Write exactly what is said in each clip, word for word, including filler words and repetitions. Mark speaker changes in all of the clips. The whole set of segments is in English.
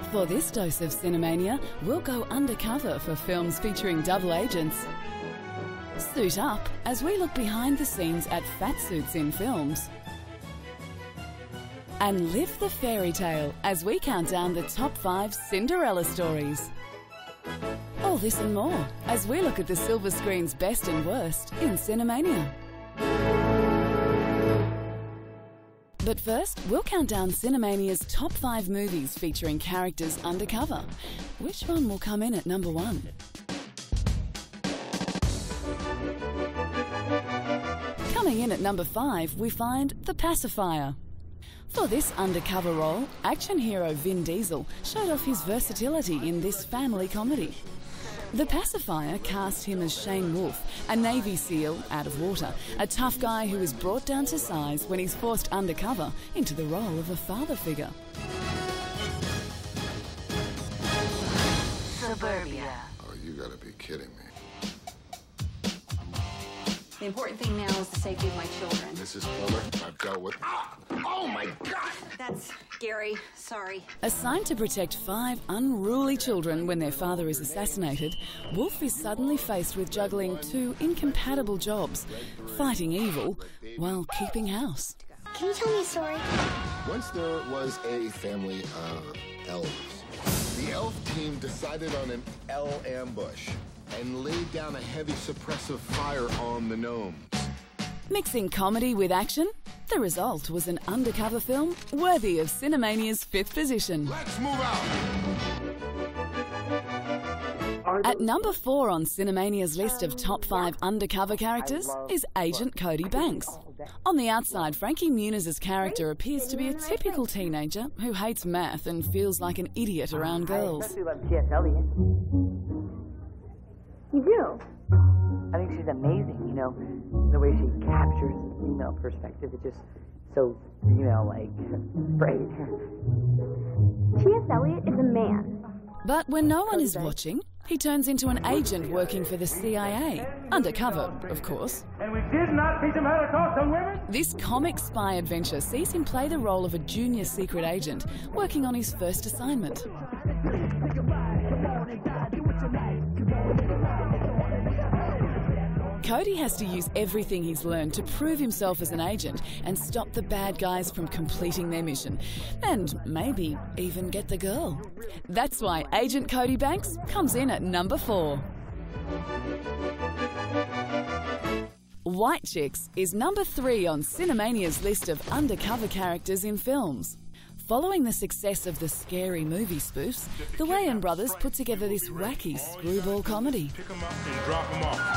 Speaker 1: For this dose of Cinemania, we'll go undercover for films featuring double agents. Suit up as we look behind the scenes at fat suits in films. And live the fairy tale as we count down the top five Cinderella stories. All this and more as we look at the silver screen's best and worst in Cinemania. But first, we'll count down Cinemania's top five movies featuring characters undercover. Which one will come in at number one? Coming in at number five, we find The Pacifier. For this undercover role, action hero Vin Diesel showed off his versatility in this family comedy. The Pacifier cast him as Shane Wolf, a Navy SEAL out of water, a tough guy who is brought down to size when he's forced undercover into the role of a father figure.
Speaker 2: Suburbia.
Speaker 3: Oh, you gotta be kidding me.
Speaker 2: The important thing now is the safety of my children.
Speaker 3: Missus Plummer, I've dealt with... Oh, my God!
Speaker 2: That's Gary. Sorry.
Speaker 1: Assigned to protect five unruly children when their father is assassinated, Wolf is suddenly faced with juggling two incompatible jobs, fighting evil while keeping house.
Speaker 4: Can you tell me a story?
Speaker 3: Once there was a family of elves. The elf team decided on an L ambush and laid down a heavy suppressive fire on the gnomes.
Speaker 1: Mixing comedy with action, the result was an undercover film worthy of Cinemania's fifth position.
Speaker 3: Let's move out!
Speaker 1: At number four on Cinemania's list of top five undercover characters is Agent Cody Banks. On the outside, Frankie Muniz' character appears to be a typical teenager who hates math and feels like an idiot around girls.
Speaker 5: You do? I think she's amazing, you know, the way she captures the female perspective. It's just so, you know, like, great.
Speaker 4: T S. Eliot is a man.
Speaker 1: But when no one is watching, he turns into an agent working for the C I A. Undercover, of course.
Speaker 6: And we did not teach him how to talk to women?
Speaker 1: This comic spy adventure sees him play the role of a junior secret agent working on his first assignment. Cody has to use everything he's learned to prove himself as an agent and stop the bad guys from completing their mission. And maybe even get the girl. That's why Agent Cody Banks comes in at number four. White Chicks is number three on Cinemania's list of undercover characters in films. Following the success of the Scary Movie spoofs, the Wayans brothers put together this wacky screwball comedy.
Speaker 6: Pick them up and drop them off.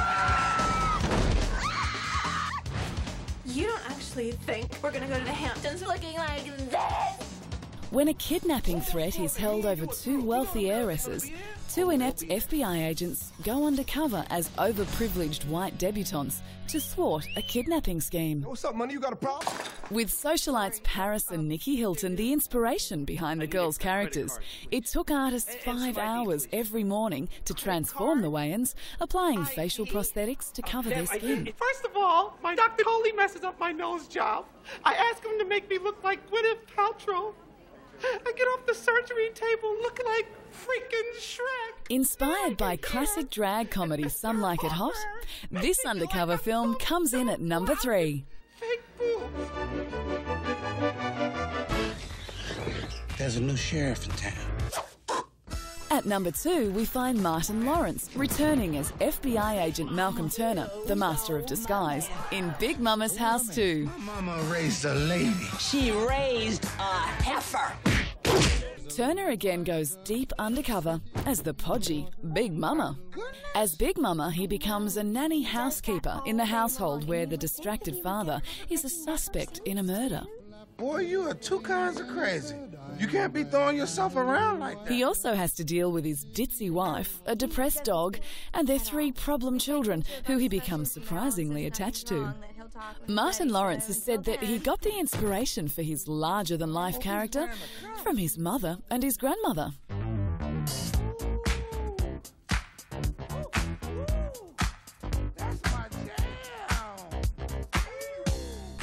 Speaker 7: You don't actually think we're gonna go to the Hamptons looking like this?
Speaker 1: When a kidnapping threat is held over two wealthy heiresses, two inept F B I agents go undercover as overprivileged white debutantes to thwart a kidnapping scheme.
Speaker 8: What's up, money? You got a problem?
Speaker 1: With socialites Paris and Nikki Hilton the inspiration behind the girls' characters, it took artists five hours every morning to transform the Wayans, applying facial prosthetics to cover their skin.
Speaker 9: First of all, my Doctor Coley messes up my nose job. I ask him to make me look like Gwyneth Paltrow. I get off the surgery table looking like freaking Shrek.
Speaker 1: Inspired by classic drag comedy Some Like It Hot, this undercover film comes in at number three.
Speaker 9: Fake boobs.
Speaker 10: There's a new sheriff in town.
Speaker 1: At number two, we find Martin Lawrence returning as F B I agent Malcolm Turner, the master of disguise, in Big Mama's House two.
Speaker 10: My mama raised a lady.
Speaker 7: She raised a heifer.
Speaker 1: Turner again goes deep undercover as the podgy Big Mama. As Big Mama, he becomes a nanny housekeeper in the household where the distracted father is a suspect in a murder.
Speaker 10: Boy, you are two kinds of crazy. You can't be throwing yourself around like that.
Speaker 1: He also has to deal with his ditzy wife, a depressed dog, and their three problem children, who he becomes surprisingly attached to. Martin Lawrence has said that he got the inspiration for his larger-than-life character from his mother and his grandmother.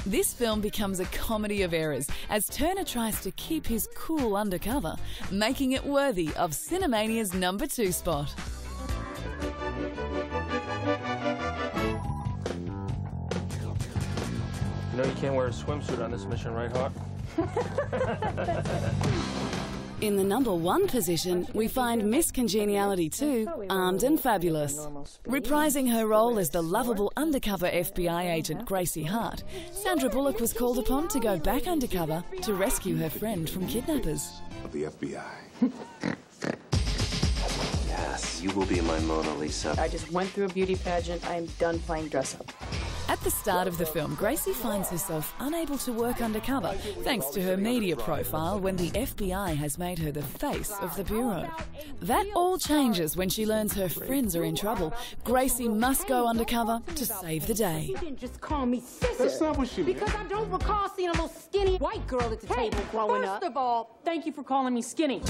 Speaker 1: This film becomes a comedy of errors as Turner tries to keep his cool undercover, making it worthy of Cinemania's number two spot.
Speaker 8: You know you can't wear a swimsuit on this mission, right, Hawk?
Speaker 1: In the number one position, we find Miss Congeniality two, Armed and Fabulous. Reprising her role as the lovable undercover F B I agent Gracie Hart, Sandra Bullock was called upon to go back undercover to rescue her friend from kidnappers.
Speaker 3: Of the F B I.
Speaker 11: Yes, you will be my Mona Lisa.
Speaker 5: I just went through a beauty pageant. I am done playing dress up.
Speaker 1: At the start of the film, Gracie finds herself unable to work undercover thanks to her media profile when the F B I has made her the face of the Bureau. That all changes when she learns her friends are in trouble. Gracie must go undercover to save the day.
Speaker 12: You didn't just call me sister.
Speaker 3: That's not what she meant.
Speaker 12: Because I don't recall seeing a little skinny white girl at the hey, table growing
Speaker 13: first
Speaker 12: up.
Speaker 13: First of all, thank you for calling me skinny.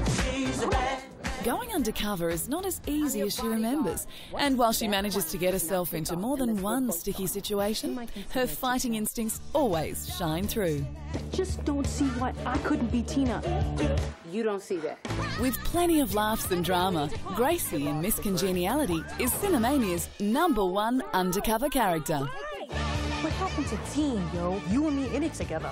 Speaker 1: Going undercover is not as easy as she remembers, and while she manages to get herself into more than one sticky situation, her fighting instincts always shine through.
Speaker 12: I just don't see why I couldn't be Tina. You don't see that.
Speaker 1: With plenty of laughs and drama, Gracie in Miss Congeniality is Cinemania's number one undercover character.
Speaker 12: What happened to Teen, yo? You and me in it together.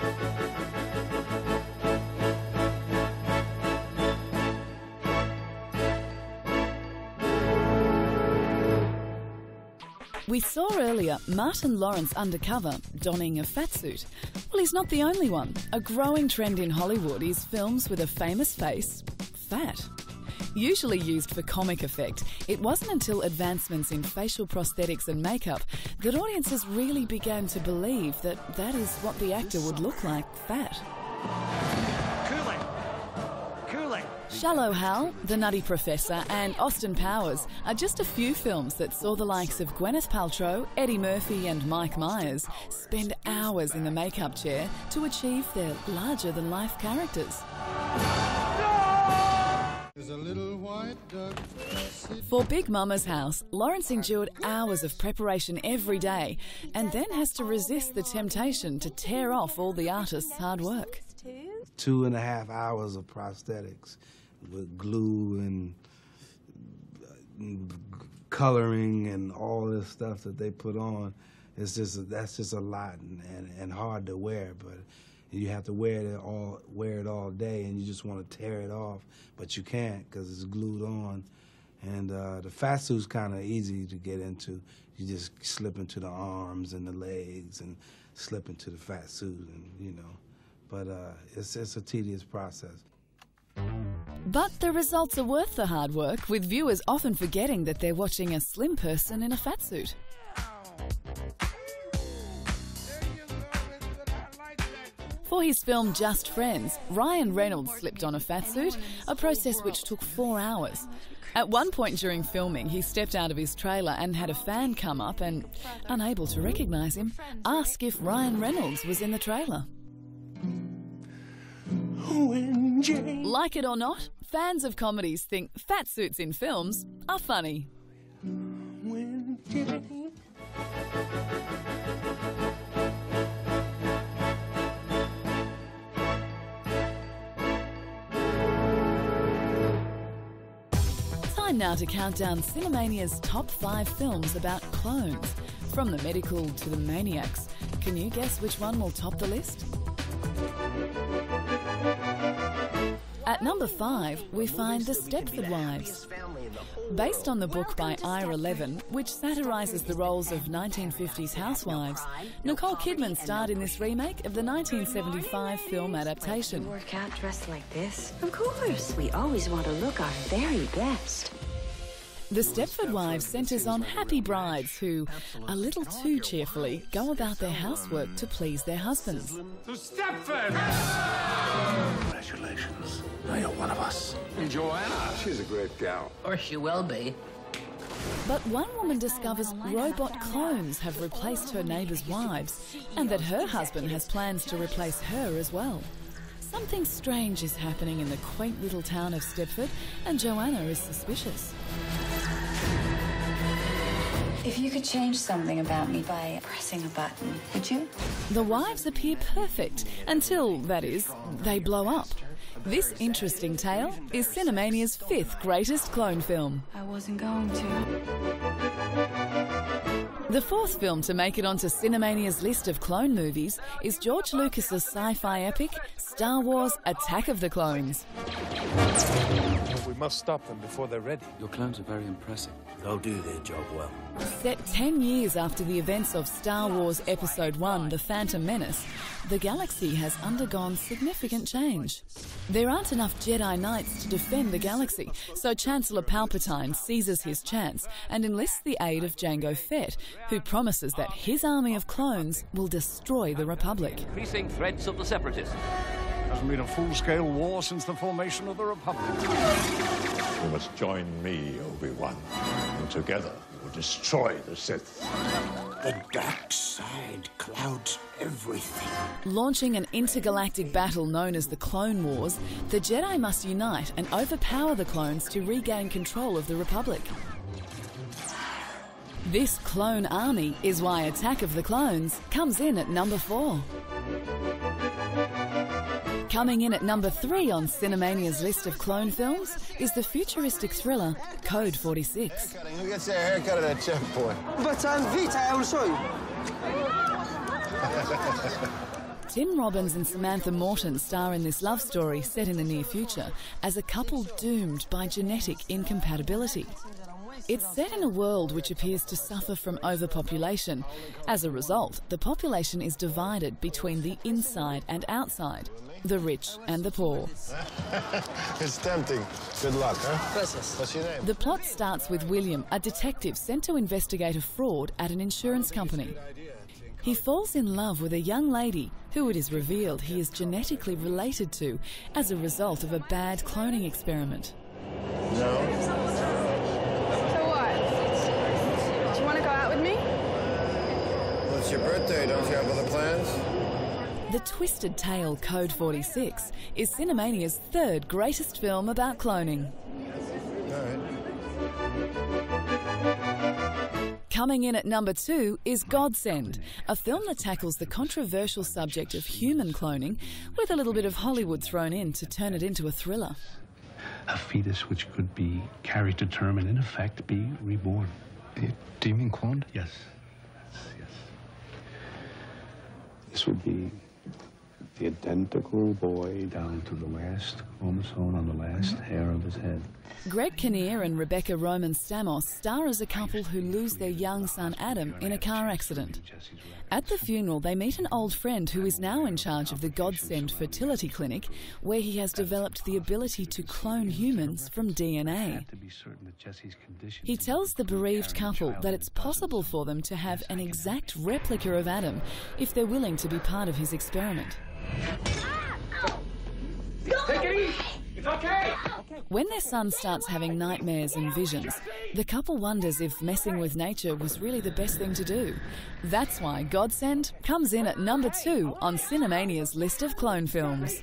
Speaker 1: We saw earlier Martin Lawrence undercover, donning a fatsuit. Well, he's not the only one. A growing trend in Hollywood is films with a famous face, fat. Usually used for comic effect, it wasn't until advancements in facial prosthetics and makeup that audiences really began to believe that that is what the actor would look like, fat. Shallow Hal, The Nutty Professor and Austin Powers are just a few films that saw the likes of Gwyneth Paltrow, Eddie Murphy and Mike Myers spend hours in the makeup chair to achieve their larger-than-life characters. For Big Mama's House, Lawrence endured hours of preparation every day and then has to resist the temptation to tear off all the artist's hard work.
Speaker 10: Two and a half hours of prosthetics with glue and coloring and all this stuff that they put on. It's just that's just a lot and, and, and hard to wear, but you have to wear it all wear it all day, and you just want to tear it off, but you can't because it's glued on. And uh, the fat suit's kind of easy to get into. You just slip into the arms and the legs and slip into the fat suit, and you know. But uh, it's, it's a tedious process.
Speaker 1: But the results are worth the hard work, with viewers often forgetting that they're watching a slim person in a fat suit. For his film Just Friends, Ryan Reynolds slipped on a fat suit, a process which took four hours. At one point during filming, he stepped out of his trailer and had a fan come up and, unable to recognise him, ask if Ryan Reynolds was in the trailer. Like it or not, fans of comedies think fat suits in films are funny. Time now to count down Cinemania's top five films about clones. From the medical to the maniacs. Can you guess which one will top the list? At number five, we find The Stepford Wives. Based on the book by Ira Levin, which satirises the roles of nineteen fifties housewives, Nicole Kidman starred in this remake of the nineteen seventy-five film adaptation.
Speaker 14: Work out dressed like this? Of course. We always want to look our very best.
Speaker 1: The Stepford Wives centres on happy brides who, a little too cheerfully, go about their housework to please their husbands.
Speaker 6: To Stepford!
Speaker 3: Congratulations. Now you're one of us.
Speaker 6: And Joanna.
Speaker 3: She's a great gal.
Speaker 14: Or she will be.
Speaker 1: But one woman discovers robot clones have replaced her neighbours' wives, and that her husband has plans to replace her as well. Something strange is happening in the quaint little town of Stepford, and Joanna is suspicious.
Speaker 14: If you could change something about me by pressing a button, would you?
Speaker 1: The wives appear perfect until, that is, they blow up. This interesting tale is Cinemania's fifth greatest clone film.
Speaker 14: I wasn't going to.
Speaker 1: The fourth film to make it onto Cinemania's list of clone movies is George Lucas's sci-fi epic Star Wars: Attack of the Clones.
Speaker 15: We must stop them before they're ready.
Speaker 16: Your clones are very impressive. They'll do their job well.
Speaker 1: Set ten years after the events of Star Wars Episode one, The Phantom Menace, the galaxy has undergone significant change. There aren't enough Jedi Knights to defend the galaxy, so Chancellor Palpatine seizes his chance and enlists the aid of Jango Fett, who promises that his army of clones will destroy the Republic.
Speaker 17: Increasing threats of the Separatists.
Speaker 18: Hasn't been a full-scale war since the formation of the Republic.
Speaker 19: You must join me, Obi-Wan, and together we will destroy the Sith.
Speaker 20: The dark side clouds everything.
Speaker 1: Launching an intergalactic battle known as the Clone Wars, the Jedi must unite and overpower the clones to regain control of the Republic. This clone army is why Attack of the Clones comes in at number four. Coming in at number three on Cinemania's list of clone films is the futuristic thriller Code forty-six.
Speaker 3: Who gets their haircut at a checkpoint?
Speaker 21: But I'm Vita, I will show you.
Speaker 1: Tim Robbins and Samantha Morton star in this love story set in the near future as a couple doomed by genetic incompatibility. It's set in a world which appears to suffer from overpopulation. As a result, the population is divided between the inside and outside, the rich and the poor.
Speaker 3: It's tempting. Good luck, huh? What's your name?
Speaker 1: The plot starts with William, a detective sent to investigate a fraud at an insurance company. He falls in love with a young lady who it is revealed he is genetically related to as a result of a bad cloning experiment.
Speaker 3: No. It's your birthday, don't you have other plans?
Speaker 1: The twisted tale Code forty-six is Cinemania's third greatest film about cloning.
Speaker 3: All right.
Speaker 1: Coming in at number two is Godsend, a film that tackles the controversial subject of human cloning with a little bit of Hollywood thrown in to turn it into a thriller.
Speaker 22: A fetus which could be carried to term and in effect be reborn.
Speaker 23: Do you mean cloned?
Speaker 22: Yes. Yes. This would be the identical boy down to the last chromosome on the last hair of his head.
Speaker 1: Greg Kinnear and Rebecca Roman Stamos star as a couple who lose their young son Adam in a car accident. At the funeral, they meet an old friend who is now in charge of the Godsend fertility clinic, where he has developed the ability to clone humans from D N A. He tells the bereaved couple that it's possible for them to have an exact replica of Adam if they're willing to be part of his experiment.
Speaker 6: Take it easy. It's okay.
Speaker 1: When their son starts having nightmares and visions, the couple wonders if messing with nature was really the best thing to do. That's why Godsend comes in at number two on Cinemania's list of clone films.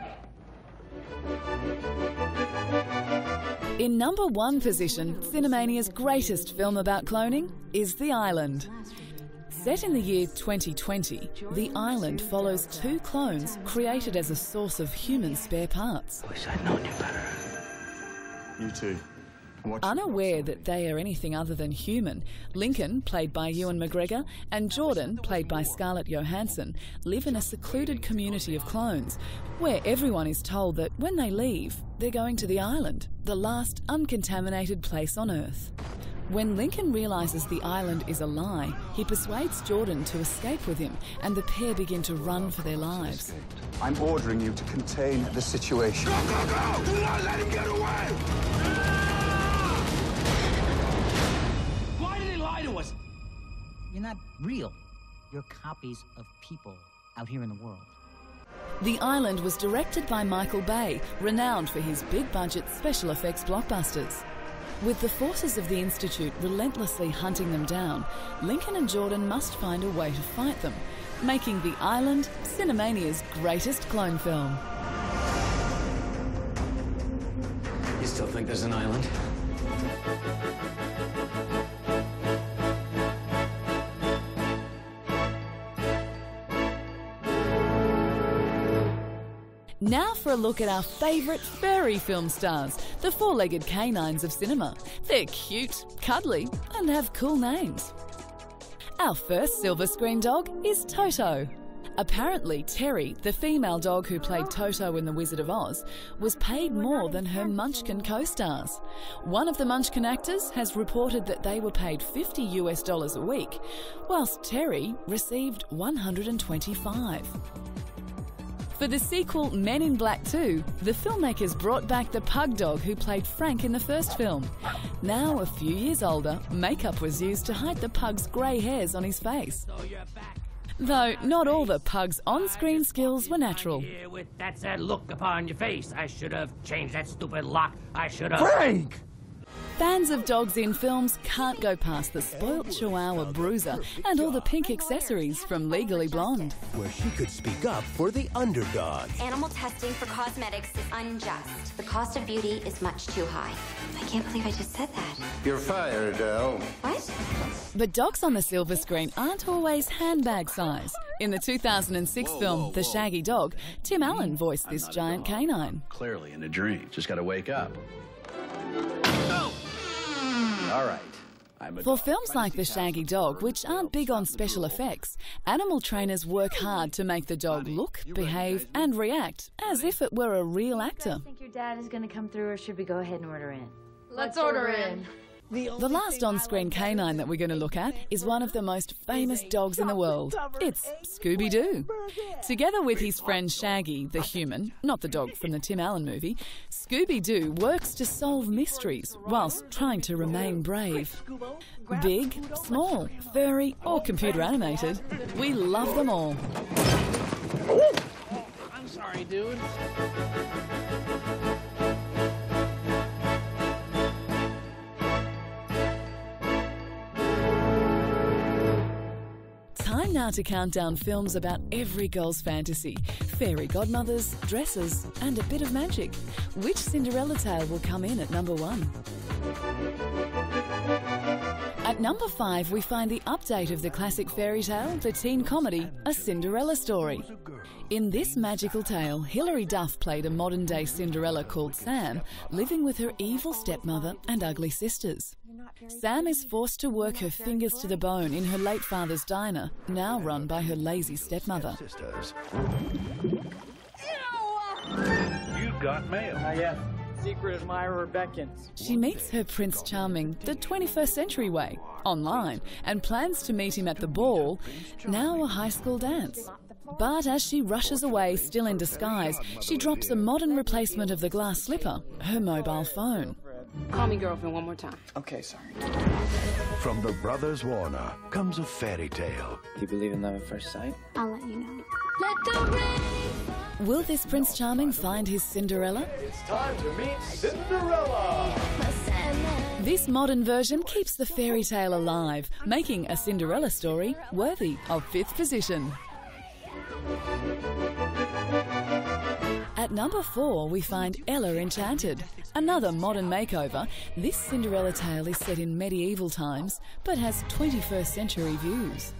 Speaker 1: In number one position, Cinemania's greatest film about cloning is The Island. Set in the year twenty twenty, The Island follows two clones created as a source of human spare parts.
Speaker 22: Wish I'd known you better.
Speaker 3: You too.
Speaker 1: Unaware that they are anything other than human, Lincoln, played by Ewan McGregor, and Jordan, played by Scarlett Johansson, live in a secluded community of clones, where everyone is told that when they leave, they're going to the island, the last uncontaminated place on Earth. When Lincoln realises the island is a lie, he persuades Jordan to escape with him, and the pair begin to run for their lives.
Speaker 24: I'm ordering you to contain the situation.
Speaker 6: Go, go, go! Do not let him get away!
Speaker 25: Why did he lie to us? You're not real. You're copies of people out here in the world.
Speaker 1: The Island was directed by Michael Bay, renowned for his big-budget special effects blockbusters. With the forces of the Institute relentlessly hunting them down, Lincoln and Jordan must find a way to fight them, making The Island Cinemania's greatest clone film.
Speaker 16: You still think there's an island?
Speaker 1: Now for a look at our favourite furry film stars, the four-legged canines of cinema. They're cute, cuddly, and have cool names. Our first silver screen dog is Toto. Apparently, Terry, the female dog who played Toto in The Wizard of Oz, was paid more than her Munchkin co-stars. One of the Munchkin actors has reported that they were paid fifty US dollars a week, whilst Terry received one hundred twenty-five. For the sequel Men in Black two, the filmmakers brought back the pug dog who played Frank in the first film. Now, a few years older, makeup was used to hide the pug's grey hairs on his face. Though not all the pug's on-screen skills were natural.
Speaker 2: With that sad look upon your face, I should have changed that stupid lock. I should have...
Speaker 1: Frank! Fans of dogs in films can't go past the spoilt Chihuahua Bruiser and all the pink accessories from Legally Blonde.
Speaker 4: Where she could speak up for the underdog.
Speaker 7: Animal testing for cosmetics is unjust. The cost of beauty is much too high. I can't believe I just said that.
Speaker 3: You're fired, Elle.
Speaker 7: What?
Speaker 1: But dogs on the silver screen aren't always handbag size. In the two thousand six whoa, film whoa, whoa. The Shaggy Dog, Tim Allen voiced this giant canine.
Speaker 16: Clearly in a dream. Just gotta wake up. All right.
Speaker 1: For films like The Shaggy Dog, which aren't big on special effects, animal trainers work hard to make the dog look, behave and react as if it were a real actor.
Speaker 5: Do you think your dad is going to come through, or should we go ahead and order in?
Speaker 8: Let's order in.
Speaker 1: The last on-screen canine that we're going to look at is one of the most famous dogs in the world. It's Scooby-Doo. Together with his friend Shaggy, the human, not the dog from the Tim Allen movie, Scooby-Doo works to solve mysteries whilst trying to remain brave. Big, small, furry or computer animated, we love them all.
Speaker 2: I'm sorry, dude.
Speaker 1: Time now to count down films about every girl's fantasy. Fairy godmothers, dresses, and a bit of magic. Which Cinderella tale will come in at number one? At number five, we find the update of the classic fairy tale, the teen comedy, A Cinderella Story. In this magical tale, Hilary Duff played a modern-day Cinderella called Sam, living with her evil stepmother and ugly sisters. Sam is forced to work her fingers to the bone in her late father's diner, now run by her lazy stepmother.
Speaker 18: You got mail.
Speaker 13: Not yet. Secret admirer beckons.
Speaker 1: She meets her Prince Charming the twenty-first century way, online, and plans to meet him at the ball, now a high school dance. But as she rushes away, still in disguise, she drops a modern replacement of the glass slipper, her mobile phone.
Speaker 12: Call me girlfriend one more time.
Speaker 21: Okay, sorry.
Speaker 4: From the Brothers Warner comes a fairy tale.
Speaker 21: Do you believe in love at first sight?
Speaker 7: I'll let you know. Let the rain.
Speaker 1: Will this Prince Charming find his Cinderella?
Speaker 6: It's time to meet Cinderella.
Speaker 1: This modern version keeps the fairy tale alive, making A Cinderella Story worthy of fifth position. At number four, we find Ella Enchanted. Another modern makeover, this Cinderella tale is set in medieval times, but has twenty-first century views.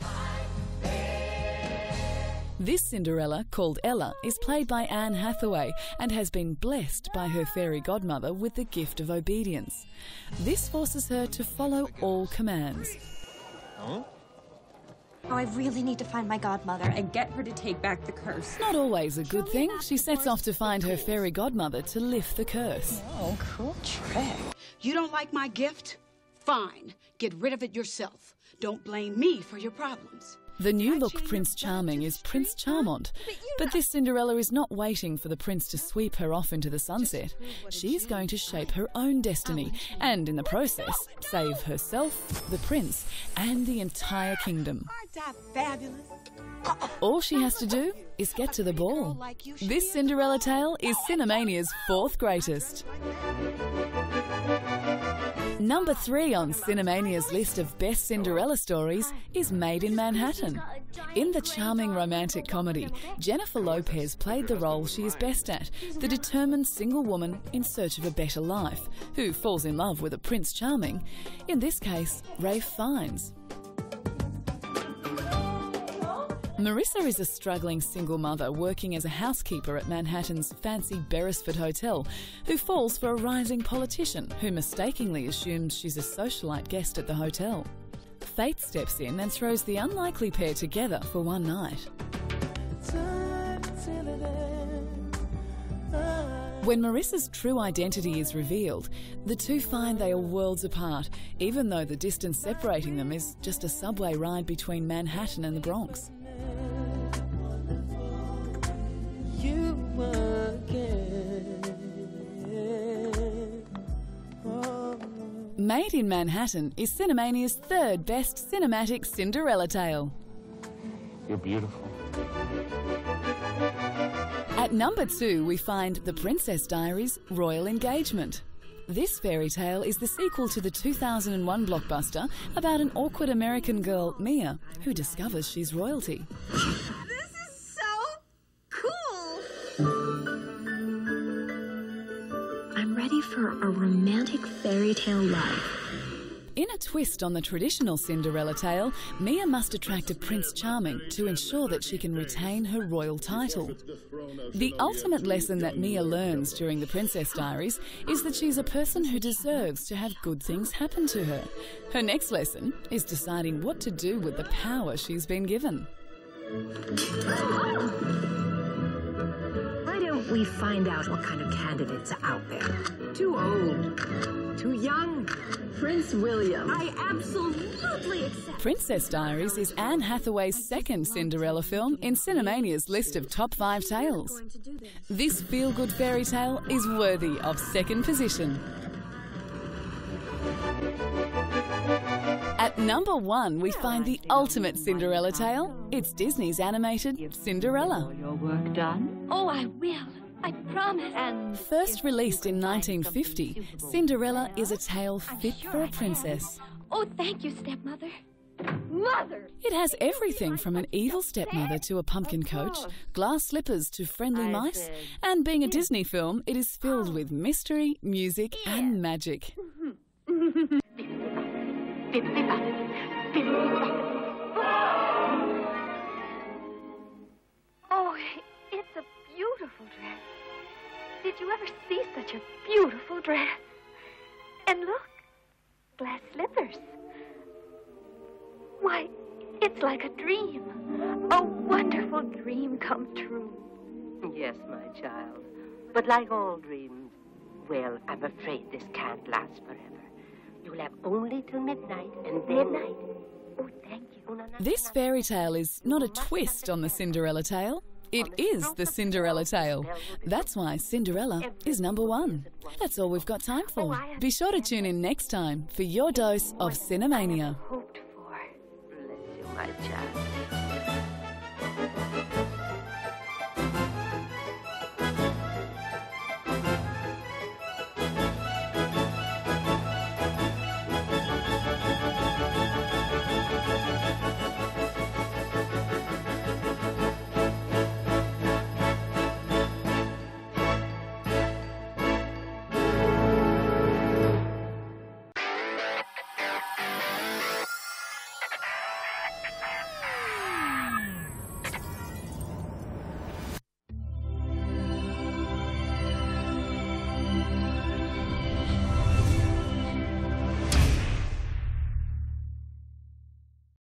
Speaker 1: This Cinderella, called Ella, is played by Anne Hathaway and has been blessed by her fairy godmother with the gift of obedience. This forces her to follow all commands.
Speaker 7: Huh? Oh, I really need to find my godmother and get her to take back the curse.
Speaker 1: Not always a good thing. She sets off to find her fairy godmother to lift the curse.
Speaker 7: Oh, cool trick.
Speaker 9: You don't like my gift? Fine. Get rid of it yourself. Don't blame me for your problems.
Speaker 1: The new look Prince Charming is Prince Charmant, but this Cinderella is not waiting for the prince to sweep her off into the sunset. She's going to shape her own destiny and, in the process, save herself, the prince, and the entire kingdom.
Speaker 9: Aren't I fabulous?
Speaker 1: All she has to do is get to the ball. This Cinderella tale is Cinemania's fourth greatest. Number three on Cinemania's list of best Cinderella stories is Made in Manhattan. In the charming romantic comedy, Jennifer Lopez played the role she is best at, the determined single woman in search of a better life, who falls in love with a Prince Charming, in this case, Ralph Fiennes. Marissa is a struggling single mother working as a housekeeper at Manhattan's fancy Beresford Hotel who falls for a rising politician who mistakenly assumes she's a socialite guest at the hotel. Fate steps in and throws the unlikely pair together for one night. When Marissa's true identity is revealed, the two find they are worlds apart, even though the distance separating them is just a subway ride between Manhattan and the Bronx. Made in Manhattan is Cinemania's third best cinematic Cinderella tale.
Speaker 22: You're beautiful.
Speaker 1: At number two, we find The Princess Diaries: Royal Engagement. This fairy tale is the sequel to the two thousand one blockbuster about an awkward American girl, Mia, who discovers she's royalty.
Speaker 8: This is so cool! I'm ready for a romantic fairy tale love.
Speaker 1: In a twist on the traditional Cinderella tale, Mia must attract a Prince Charming to ensure that she can retain her royal title. The ultimate lesson that Mia learns during The Princess Diaries is that she's a person who deserves to have good things happen to her. Her next lesson is deciding what to do with the power she's been given.
Speaker 8: Why don't we find out what kind of candidates are out there? Too old, too young. Prince William. I absolutely accept.
Speaker 1: Princess Diaries is Anne Hathaway's second Cinderella film in Cinemania's list of top five tales. This feel-good fairy tale is worthy of second position. At number one, we find the ultimate Cinderella tale. It's Disney's animated Cinderella.
Speaker 10: Your work done? Oh, I will. I promise. And
Speaker 1: first released in nineteen fifty, Cinderella is a tale fit for a princess.
Speaker 10: Oh, thank you, stepmother. Mother!
Speaker 1: It has everything from an evil stepmother to a pumpkin coach, glass slippers to friendly mice, and being a Disney film, it is filled with mystery, music, and magic.
Speaker 10: Oh, it's a beautiful dress. Did you ever see such a beautiful dress? And look, glass slippers. Why, it's like a dream. A wonderful dream come true.
Speaker 11: Yes, my child. But like all dreams, well, I'm afraid this can't last forever. You'll have only till midnight, and then...
Speaker 10: Midnight? Oh, thank you.
Speaker 1: This fairy tale is not a twist on the Cinderella tale. It is the Cinderella tale. That's why Cinderella is number one. That's all we've got time for. Be sure to tune in next time for your dose of Cinemania.
Speaker 11: Hoped for. Bless you, my child.